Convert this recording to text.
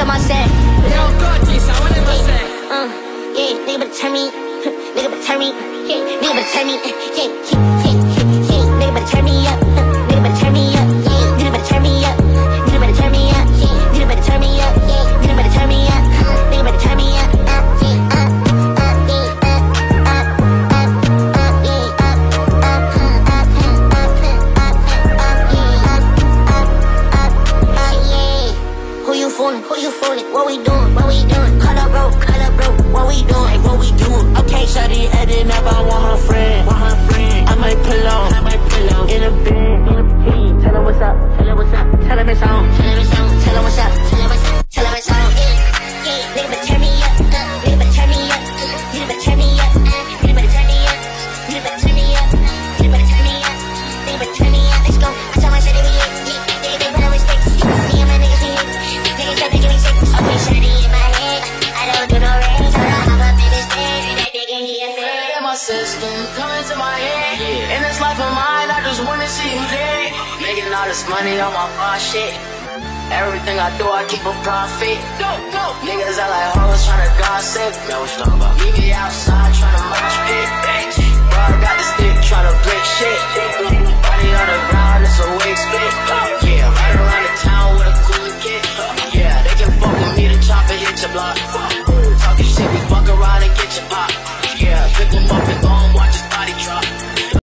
at my set. Yo, Gorgeous, I want my set. Yeah, nigga better turn me. Nigga better turn me. Yeah, nigga better turn me. Yeah, nigga better turn me up. Nigga better turn me up. Nigga better turn me up. Nigga better turn me up. Nigga better turn me up. Nigga better turn me up. Nigga better turn me up. Who you fooling? What we doing? What we doing? Cut up, bro. What we doing? Hey, what we doing? Okay, shawty heading up, I want her friend. I might pull on. In a bed. Tell her what's up. Tell her it's on. Tell her what's up. Tell her it's on. Yeah, nigga better turn me up. Nigga better turn me up. Nigga better turn me up. Nigga better turn me up. Nigga better turn me up. Nigga better turn me up. Nigga better turn me up. Let's go. I tell my shit every year. Nigga, they put on respect. Me and my niggas be hit. Niggas try to give me sick. Okay, shawty in my head. I don't do no rings. I hop up in this bed. That nigga, he a fan. My system coming to my head. In this life of mine, I just wanna see you dead. Making all this money on my far shit. Everything I do, I keep a profit. Go. Niggas are like hoes tryna gossip. Man, what you talking about? Meet me outside tryna munch pit. Bro, I got this dick tryna break shit.